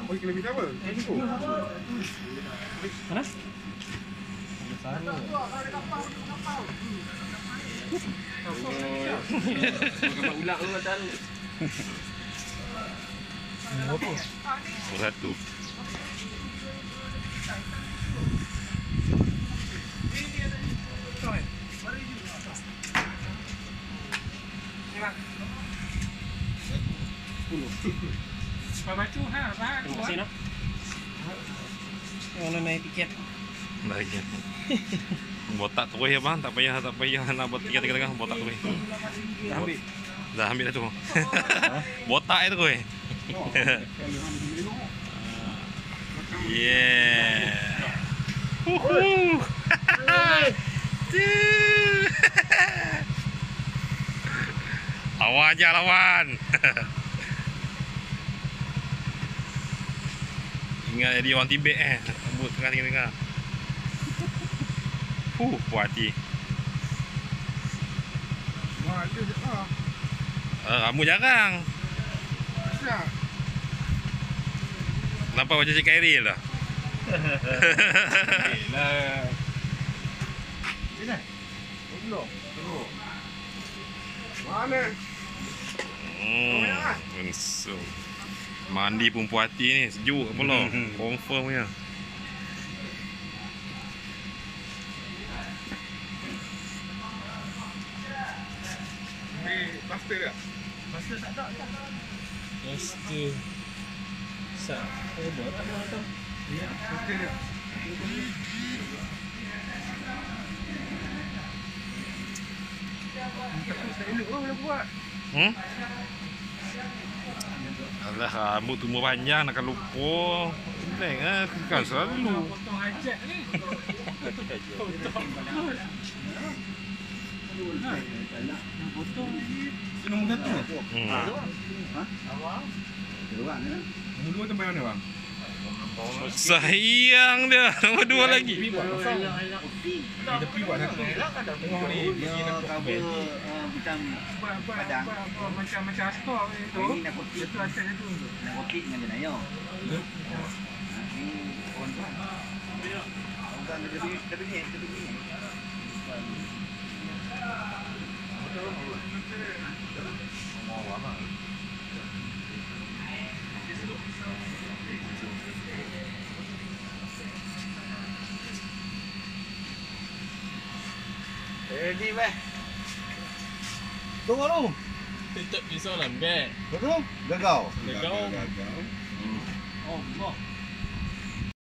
Bagi kilometer apa? Mana? Kapal ulang tu kata lu. Berapa? Satu. Baju ha, bahan. Terima kasih nak. Kalau naik tiket. Lagi. Botak terus ya bang, tak payah nak buat tiket tengah botak terus. Dah ambil. Dah ambil dah tu. Botak itu kowe. Yeah. Lawan aja lawan. Ingat jadi orang Tibet rambut tengah-tengah. Puas hati. Wah, dia Kamu jarang. Siap. Nampak macam Cik Khairil lah. Lah. Sini. Belum. Mana? Langsung. Mandi pun puas hati ni, sejuk pula. Confirm punya. Ni plaster tak? Plaster tak ada. Plaster. Sat. Buat tak ada tu. Ya, plaster dia. Tak elok lah boleh buat. Alah, rambut tumbuh panjang nak lupa. Penting kan selalu. Potong hajat ni. Potong ni. Nombor satu. Awak. Nombor dua sampai mana bang? Sayang dia. Nombor dua lagi. Di tepi buat satu. Tengah ni. Macam astor tu. Itu atas tu. Kopi dengan jenayo. Ini kawan tuan. Bukan lebih ni. Ready weh. Tunggu lu. Tetap pisau lambat. Betul? Gagal. Gagal. Oh, Allah.